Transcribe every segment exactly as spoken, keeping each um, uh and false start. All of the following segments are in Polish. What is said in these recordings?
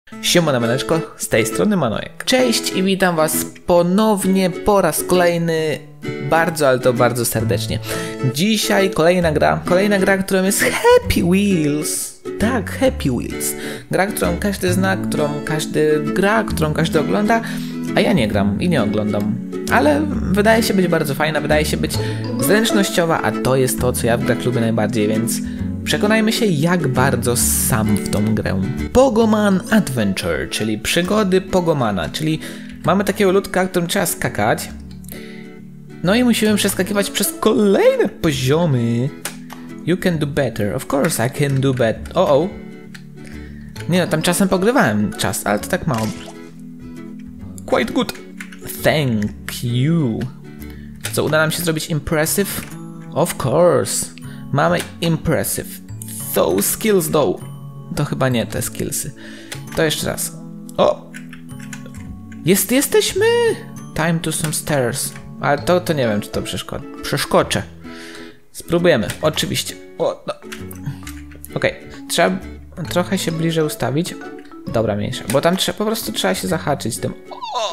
Siemano maneczko, z tej strony Manojek. Cześć i witam was ponownie po raz kolejny bardzo, ale to bardzo serdecznie. Dzisiaj kolejna gra, kolejna gra, którą jest Happy Wheels. Tak, Happy Wheels. Gra, którą każdy zna, którą każdy gra, którą każdy ogląda, a ja nie gram i nie oglądam. Ale wydaje się być bardzo fajna, wydaje się być zręcznościowa, a to jest to, co ja w grach lubię najbardziej, więc przekonajmy się, jak bardzo sam w tą grę. Pogoman Adventure, czyli przygody Pogomana, czyli mamy takiego ludka, którym trzeba skakać. No i musimy przeskakiwać przez kolejne poziomy. You can do better. Of course I can do better. O, o. Nie no, tam czasem pogrywałem czas, ale to tak mało. Quite good. Thank you. Co, uda nam się zrobić impressive? Of course. Mamy impressive. Those skills though. To chyba nie te skillsy. To jeszcze raz. O! Jest, jesteśmy! Time to some stairs. Ale to, to nie wiem, czy to przeszkod przeszkoczę. Spróbujemy, oczywiście. O, no. Okej, okay. Trzeba trochę się bliżej ustawić. Dobra, mniejsza, bo tam trzeba, po prostu trzeba się zahaczyć tym. O!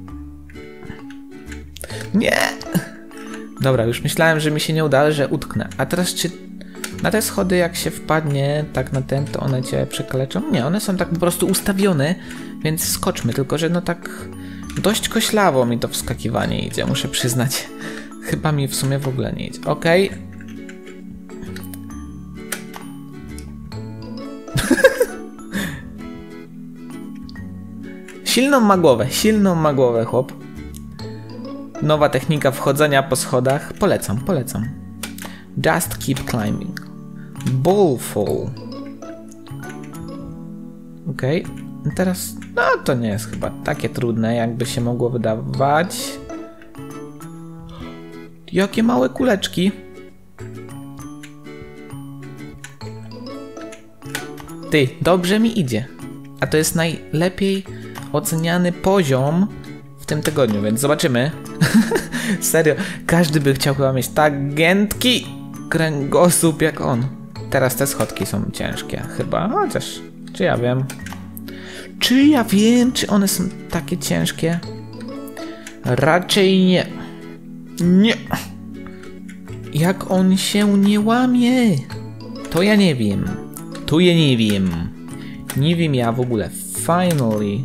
Nie! Dobra, już myślałem, że mi się nie uda, że utknę. A teraz czy na te schody jak się wpadnie tak na ten, to one cię przekaleczą? Nie, one są tak po prostu ustawione, więc skoczmy, tylko że no tak dość koślawo mi to wskakiwanie idzie, muszę przyznać. Chyba mi w sumie w ogóle nie idzie. Okej. Okay. Silną ma głowę, silną ma głowę, chłop. Nowa technika wchodzenia po schodach. Polecam, polecam. Just keep climbing. Ball fall. Okej. Okay. Teraz, no to nie jest chyba takie trudne, jakby się mogło wydawać. Jakie małe kuleczki. Ty, dobrze mi idzie. A to jest najlepiej oceniany poziom w tym tygodniu, więc zobaczymy. Serio, każdy by chciał chyba mieć tak giętki kręgosłup jak on. Teraz te schodki są ciężkie chyba, chociaż czy ja wiem? Czy ja wiem, czy one są takie ciężkie? Raczej nie. Nie. Jak on się nie łamie? To ja nie wiem. To ja nie wiem. Nie wiem ja w ogóle. Finally.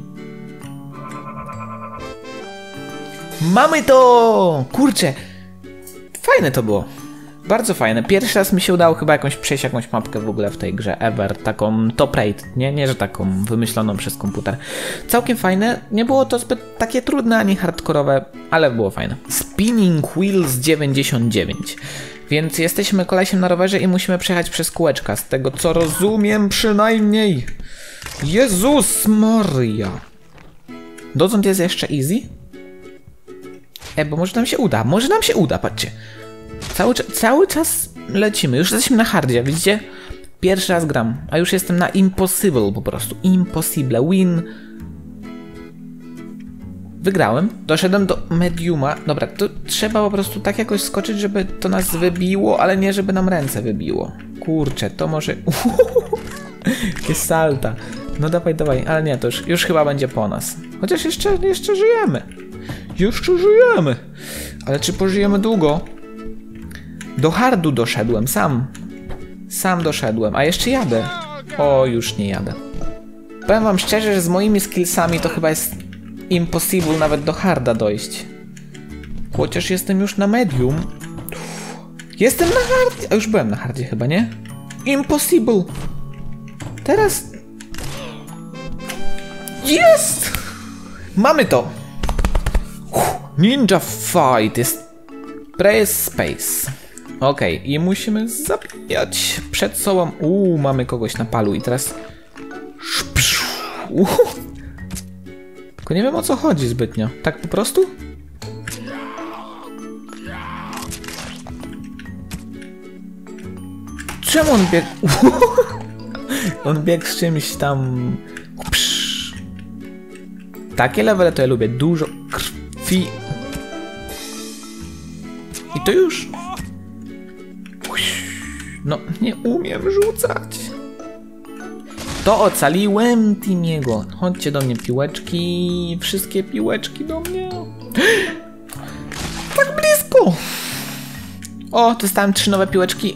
Mamy to! Kurczę. Fajne to było. Bardzo fajne. Pierwszy raz mi się udało chyba jakąś przejść jakąś mapkę w ogóle w tej grze ever. Taką top rate. Nie, nie, że taką wymyśloną przez komputer. Całkiem fajne. Nie było to zbyt takie trudne ani hardkorowe, ale było fajne. Spinning Wheels dziewięćdziesiąt dziewięć. Więc jesteśmy kolesiem na rowerze i musimy przejechać przez kółeczka. Z tego co rozumiem przynajmniej. Jezus Maria. Dotąd jest jeszcze easy? E, bo może nam się uda. Może nam się uda, patrzcie. Cały, cały czas lecimy. Już jesteśmy na hardzie, widzicie? Pierwszy raz gram, a już jestem na impossible po prostu. Impossible. Win. Wygrałem. Doszedłem do mediuma. Dobra, to trzeba po prostu tak jakoś skoczyć, żeby to nas wybiło, ale nie żeby nam ręce wybiło. Kurczę, to może... Jakie salta. No dawaj, dawaj. Ale nie, to już, już chyba będzie po nas. Chociaż jeszcze, jeszcze żyjemy. Jeszcze żyjemy. Ale czy pożyjemy długo? Do hardu doszedłem, sam. Sam doszedłem, a jeszcze jadę. O, już nie jadę. Powiem wam szczerze, że z moimi skillsami to chyba jest impossible nawet do harda dojść. Chociaż jestem już na medium. Jestem na hardzie. A już byłem na hardzie chyba, nie? Impossible. Teraz... Jest! Mamy to! Ninja Fight jest... Press Space. Okej, okay. I musimy zabijać przed sobą. Uuu, mamy kogoś na palu i teraz... Uuu. Tylko nie wiem o co chodzi zbytnio. Tak po prostu? Czemu on biegł? On biegł z czymś tam... Takie levele to ja lubię. Dużo krwi. I to już. No, nie umiem rzucać. To ocaliłem Timiego. Chodźcie do mnie, piłeczki. Wszystkie piłeczki do mnie. Tak blisko. O, dostałem trzy nowe piłeczki.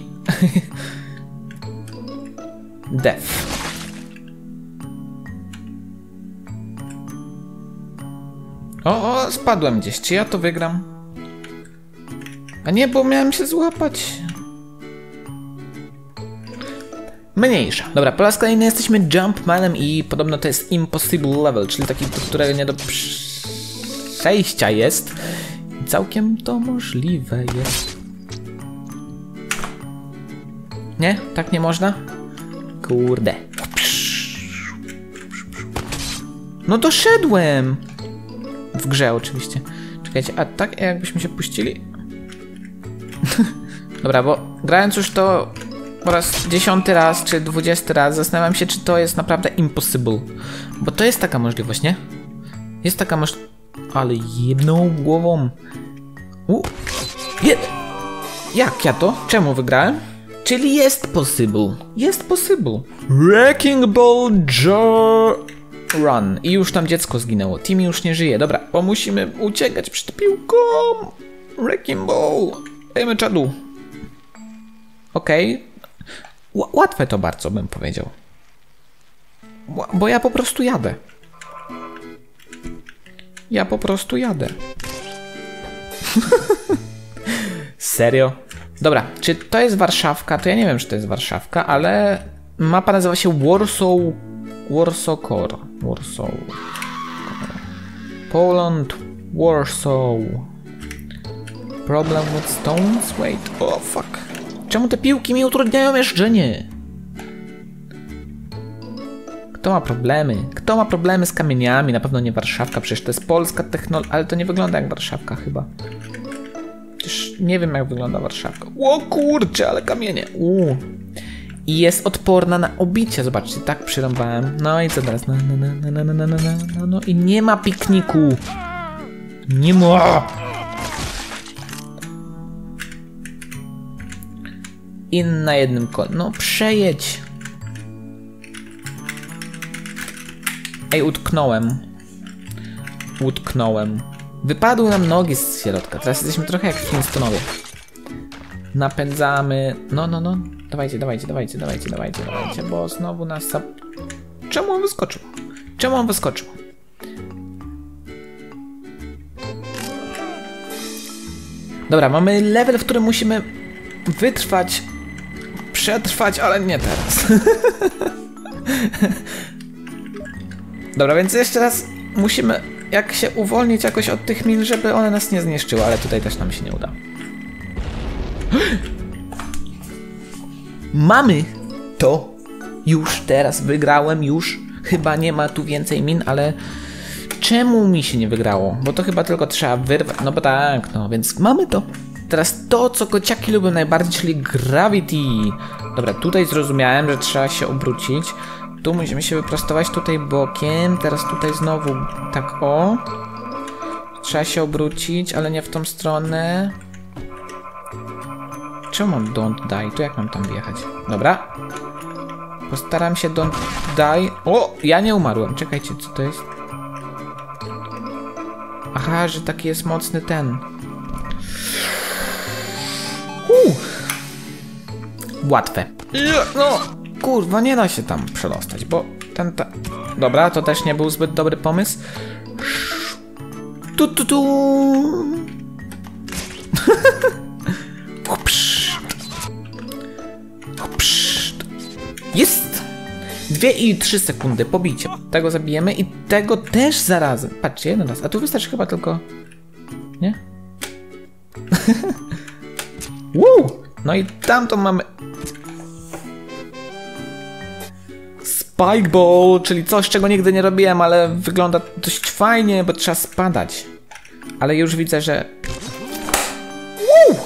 Def. O, o, spadłem gdzieś. Czy ja to wygram? A nie, bo miałem się złapać. Mniejsza. Dobra, po raz kolejny jesteśmy Jumpmanem i podobno to jest impossible level, czyli taki, do którego nie do przejścia jest. I całkiem to możliwe jest. Nie? Tak nie można? Kurde. No doszedłem! W grze oczywiście. Czekajcie, a tak jakbyśmy się puścili? Dobra, bo grając już to po raz dziesiąty raz, czy dwudziesty raz, zastanawiam się, czy to jest naprawdę impossible. Bo to jest taka możliwość, nie? Jest taka możliwość... Ale jedną głową... U, jed... Jak ja to? Czemu wygrałem? Czyli jest possible. Jest possible. Wrecking Ball Jar... Run. I już tam dziecko zginęło. Timmy już nie żyje. Dobra, bo musimy uciekać przed piłką. Wrecking Ball. Dajmy czadu. Okej. Okay. Łatwe to bardzo, bym powiedział. Bo ja po prostu jadę. Ja po prostu jadę. Serio? Dobra, czy to jest Warszawka? To ja nie wiem, czy to jest Warszawka, ale mapa nazywa się Warsaw... Warsaw Core. Warsaw. Poland, Warsaw. Problem with stones? Wait, oh fuck. Czemu te piłki mi utrudniają jeżdżenie? Kto ma problemy? Kto ma problemy z kamieniami? Na pewno nie Warszawka, przecież to jest polska technologia, ale to nie wygląda jak Warszawka chyba. Przecież nie wiem jak wygląda Warszawka. O kurczę, ale kamienie. Uuu. I jest odporna na obicie. Zobaczcie, tak przyrąbałem. No i co teraz? No, no, no, no, no, no, no, no, no. I nie ma pikniku. Nie ma. I na jednym kole. No przejedź. Ej, utknąłem. Utknąłem. Wypadły nam nogi z środka. Teraz jesteśmy trochę jak Flintstonowie. Napędzamy. No, no, no. Dawajcie, dawajcie, dawajcie, dawajcie, dawajcie, dawajcie, bo znowu nas zap... Czemu on wyskoczył? Czemu on wyskoczył? Dobra, mamy level, w którym musimy wytrwać, przetrwać, ale nie teraz. Dobra, więc jeszcze raz musimy jak się uwolnić jakoś od tych min, żeby one nas nie zniszczyły, ale tutaj też nam się nie uda. Mamy to. Już teraz wygrałem, już. Chyba nie ma tu więcej min, ale czemu mi się nie wygrało? Bo to chyba tylko trzeba wyrwać. No bo tak, no więc mamy to. Teraz to, co kociaki lubią najbardziej, czyli gravity. Dobra, tutaj zrozumiałem, że trzeba się obrócić. Tu musimy się wyprostować, tutaj bokiem. Teraz tutaj znowu tak o. Trzeba się obrócić, ale nie w tą stronę. Czemu mam don't die? To jak mam tam wjechać? Dobra. Postaram się don't die. O! Ja nie umarłem. Czekajcie, co to jest? Aha, że taki jest mocny ten. Uh. Łatwe. No, kurwa, nie da się tam przedostać, bo ten ta... Dobra, to też nie był zbyt dobry pomysł. Tu, tu, tu. Jest! Dwie i trzy sekundy, pobijcie. Tego zabijemy i tego też zarazem. Patrzcie, jeden raz. A tu wystarczy chyba tylko... Nie? Woo! No i tamto mamy... Spike Ball, czyli coś, czego nigdy nie robiłem, ale wygląda dość fajnie, bo trzeba spadać. Ale już widzę, że... Woo!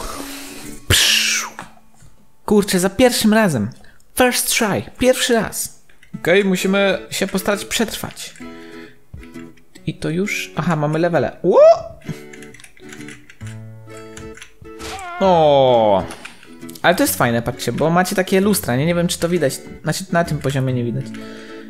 Kurczę, za pierwszym razem. First try, pierwszy raz. Okej, okay, musimy się postarać przetrwać. I to już... Aha, mamy levele. Ło! O! Ale to jest fajne, patrzcie, bo macie takie lustra, nie? Nie wiem, czy to widać. Znaczy, na tym poziomie nie widać.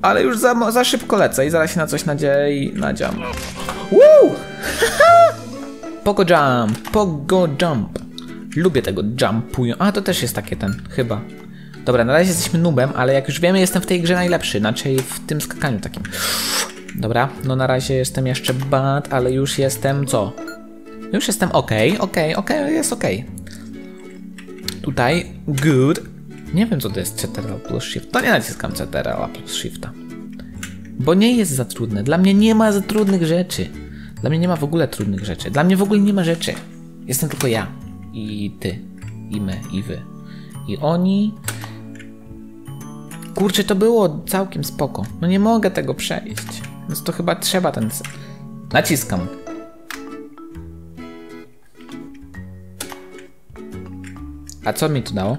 ale już za, za szybko lecę i zaraz się na coś nadzieję i nadziam. Woo! Pogo jump, pogo jump. Lubię tego jumpują. A, to też jest takie ten, chyba. Dobra, na razie jesteśmy noobem, ale jak już wiemy, jestem w tej grze najlepszy, inaczej w tym skakaniu takim. Dobra, no na razie jestem jeszcze bad, ale już jestem co? Już jestem ok, ok, ok, jest ok. Tutaj, good. Nie wiem, co to jest C T R L plus Shift. To nie naciskam C T R L plus Shifta. Bo nie jest za trudne. Dla mnie nie ma za trudnych rzeczy. Dla mnie nie ma w ogóle trudnych rzeczy. Dla mnie w ogóle nie ma rzeczy. Jestem tylko ja. I ty. I my. I wy. I oni. Kurczę, to było całkiem spoko. No nie mogę tego przejść. Więc to chyba trzeba ten... Naciskam. A co mi tu dało?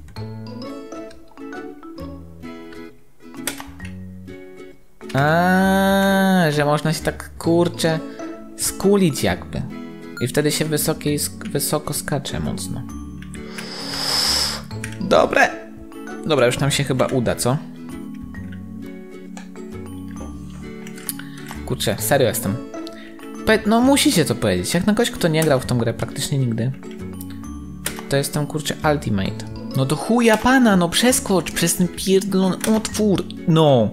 A, że można się tak, kurczę, skulić jakby. I wtedy się wysokiej, wysoko skacze mocno. Dobre. Dobra, już nam się chyba uda, co? Kurczę, serio jestem. No musicie to powiedzieć. Jak na kogoś, kto nie grał w tą grę praktycznie nigdy, to jestem, kurczę, ultimate. No to chuja pana, no przeskocz przez ten pierdolony otwór. No.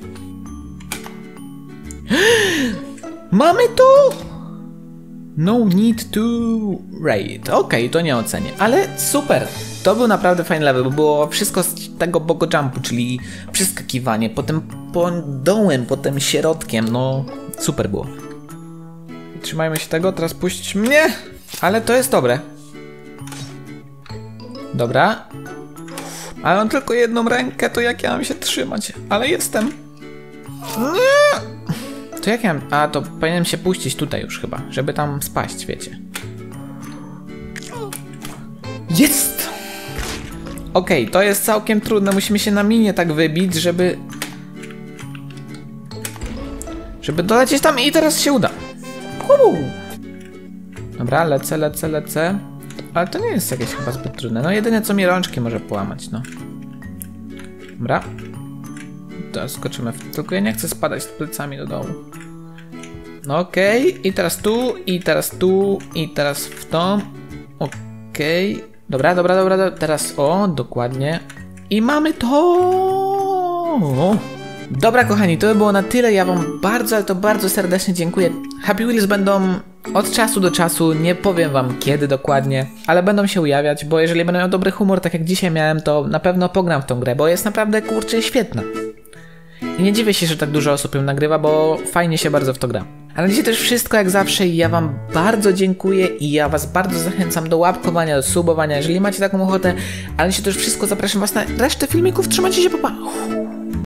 Mamy to! No need to raid. Okej, okay, to nie ocenię, ale super. To był naprawdę fajny level, bo było wszystko z tego bogo jumpu, czyli przeskakiwanie, potem po dołem, potem środkiem, no super było. Trzymajmy się tego, teraz puść mnie, ale to jest dobre. Dobra. Ale mam tylko jedną rękę, to jak ja mam się trzymać? Ale jestem. Nie! To jak ja mam... A, to powinienem się puścić tutaj już chyba, żeby tam spaść, wiecie. Jest! Okej, okay, to jest całkiem trudne, musimy się na minie tak wybić, żeby... Żeby dolecieć tam i teraz się uda. Uu. Dobra, lecę, lecę, lecę. Ale to nie jest jakieś chyba zbyt trudne. No jedyne co mi rączki może połamać, no. Dobra. Teraz skoczymy. W... Tylko ja nie chcę spadać z plecami do dołu. No okej. Okay. I teraz tu, i teraz tu, i teraz w tą. Okej. Okay. Dobra, dobra, dobra, dobra. Teraz o, dokładnie. I mamy to. Dobra, kochani, to by było na tyle. Ja wam bardzo, ale to bardzo serdecznie dziękuję. Happy Wheels będą od czasu do czasu, nie powiem wam kiedy dokładnie, ale będą się ujawiać, bo jeżeli będę miał dobry humor, tak jak dzisiaj miałem, to na pewno pogram w tą grę, bo jest naprawdę, kurczę, świetna. I nie dziwię się, że tak dużo osób ją nagrywa, bo fajnie się bardzo w to gra. Ale dzisiaj to już wszystko jak zawsze i ja wam bardzo dziękuję i ja was bardzo zachęcam do łapkowania, do subowania, jeżeli macie taką ochotę. Ale dzisiaj to już wszystko, zapraszam was na resztę filmików, trzymajcie się, pa pa!